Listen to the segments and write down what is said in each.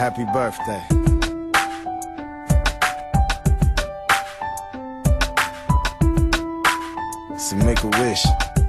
Happy birthday. So make a wish.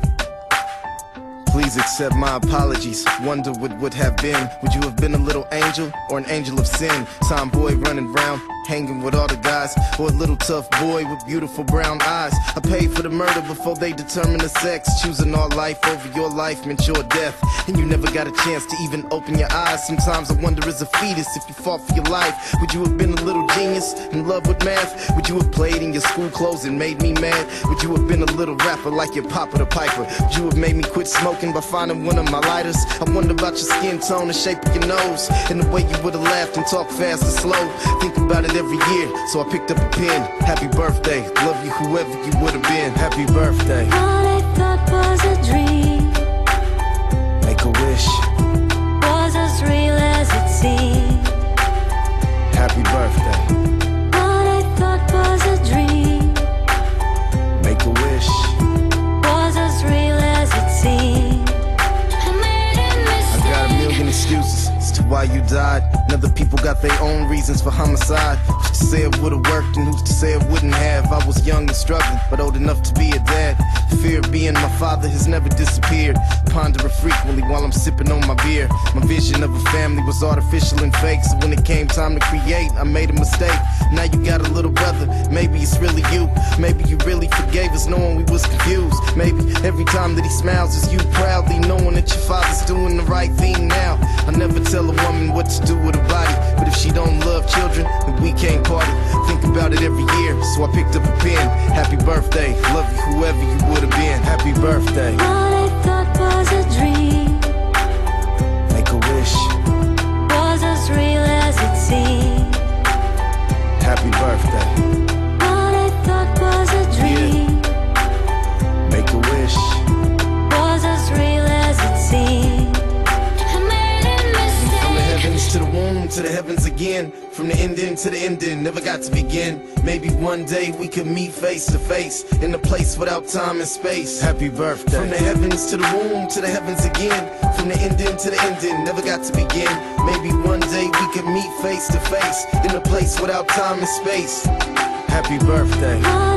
Please accept my apologies. Wonder what would have been. Would you have been a little angel or an angel of sin? Tomboy running round, hanging with all the guys, or a little tough boy with beautiful brown eyes? I paid for the murder before they determined the sex. Choosing our life over your life meant your death, and you never got a chance to even open your eyes. Sometimes I wonder, as a fetus, if you fought for your life, would you have been a little genius in love with math? Would you have played in your school clothes and made me mad? Would you have been a little rapper like your Papa the Piper? Would you have made me quit smoking by finding one of my lighters? I wonder about your skin tone, the shape of your nose, and the way you would have laughed and talked fast or slow. Think about it every year, so I picked up a pen. Happy birthday, love you whoever you would have been. Happy birthday. All I thought was a dream, Make a wish. was as real as it seemed. Happy birthday. All I thought was a dream, Make a wish. was as real as it seemed. I made a I mistake. got a million excuses as to why you died, and other people got their own reasons for homicide. Who's to say it would've worked and who's to say it wouldn't have? I was young and struggling, but old enough to be a dad. Fear of being my father has never disappeared. Ponder it frequently while I'm sipping on my beer. My vision of a family was artificial and fake, so when it came time to create, I made a mistake. Now you got a little brother, maybe it's really you. Maybe you really forgave us knowing we was confused. Maybe every time that he smiles is you proudly knowing that your father's doing the right thing now. I never tell a woman what to do with her body, but if she don't love children, then we can't party. Think about it every year, so I picked up a pen. Happy birthday, love you whoever you would have been. Happy birthday. All I thought was a dream, Make a wish. was as real as it seemed. Happy birthday. All I thought was a dream, Make a wish. was as real as it seemed. I made a mistake. From the heavens to the womb, to the heavens again. From the ending to the ending, never got to begin. Maybe one day we could meet face to face, in a place without time and space. Happy birthday. From the heavens to the womb, to the heavens again. From the ending to the ending, never got to begin. Maybe one day we could meet face to face, in a place without time and space. Happy birthday. All